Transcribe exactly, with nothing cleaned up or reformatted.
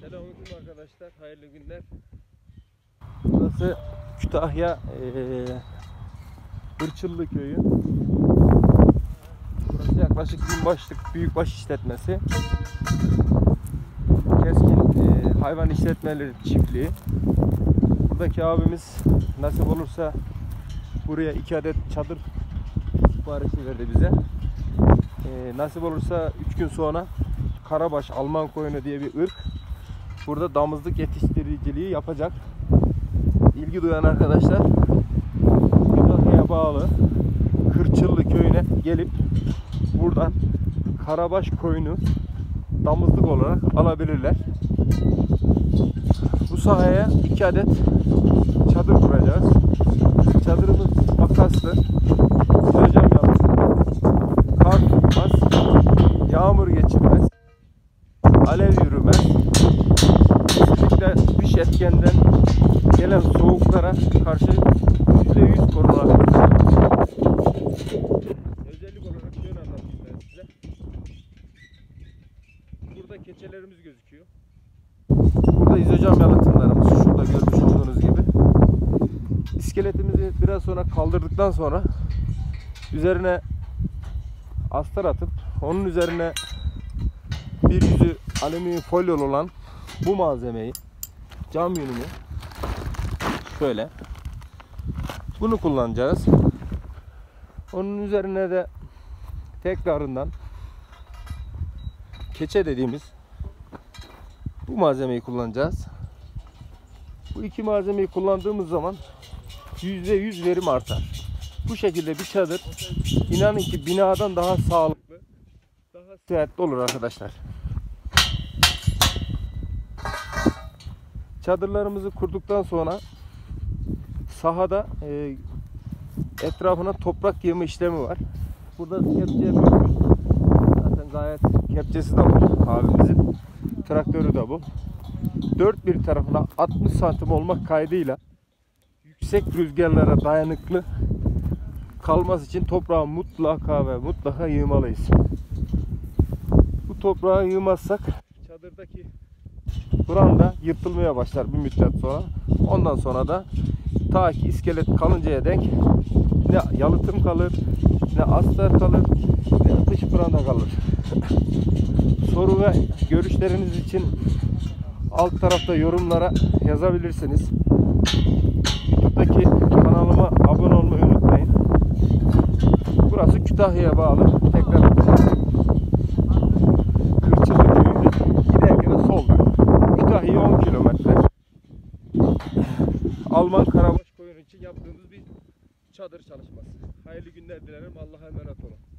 Selamünaleyküm arkadaşlar, hayırlı günler. Burası Kütahya ee, Hırçıllı köyü. Burası yaklaşık binbaşlık büyükbaş işletmesi. Keskin ee, hayvan işletmeleri çiftliği. Buradaki abimiz nasip olursa buraya iki adet çadır siparişi verdi bize. E, nasip olursa üç gün sonra Karabaş Alman koyunu diye bir ırk burada damızlık yetiştiriciliği yapacak. İlgi duyan arkadaşlar Kütahya'ya bağlı Hırçıllı köyüne gelip buradan Karabaş koyunu damızlık olarak alabilirler. Bu sahaya iki adet çadır kuracağız. Çadırımız makaslı, cam yapımı, kar tutmaz, yağmur geçirmez, alev yürümez. Kesinlikle dış etkenden gelen soğuklara karşı yüzde yüz korunabilir. Özellik olarak şöyle anlatayım ben size. Burada keçelerimiz gözüküyor. Burada izocam yalıtımlarımız şurada görmüş olduğunuz gibi. İskeletimizi biraz sonra kaldırdıktan sonra üzerine astar atıp onun üzerine bir yüzü alüminyum folyolu olan bu malzemeyi, cam yününü şöyle bunu kullanacağız. Onun üzerine de tekrarından keçe dediğimiz bu malzemeyi kullanacağız. Bu iki malzemeyi kullandığımız zaman yüzde yüz verim artar. Bu şekilde bir çadır inanın ki binadan daha sağlıklı, daha sıhhatli olur arkadaşlar. Çadırlarımızı kurduktan sonra sahada e, etrafına toprak yığma işlemi var. Burada kepçe yapıyoruz. Zaten gayet kepçesi de var abimizin. Traktörü de bu. Dört bir tarafına altmış santim olmak kaydıyla yüksek rüzgarlara dayanıklı kalması için toprağı mutlaka ve mutlaka yığmalıyız. Bu toprağı yığmazsak çadırdaki branda yırtılmaya başlar bir müddet sonra. Ondan sonra da ta ki iskelet kalıncaya denk ne yalıtım kalır, ne astar kalır, ne dış branda kalır. Soru ve görüşleriniz için alt tarafta yorumlara yazabilirsiniz. YouTube'daki kanalıma abone olmayı unutmayın. Burası Kütahya'ya bağlı. Tekrar Hırçıllı köyünde giderken solda. Kütahya on kilometre. Alman Karabaş koyunu için yaptığımız bir çadır çalışması. Hayırlı günler dilerim. Allah'a emanet olun.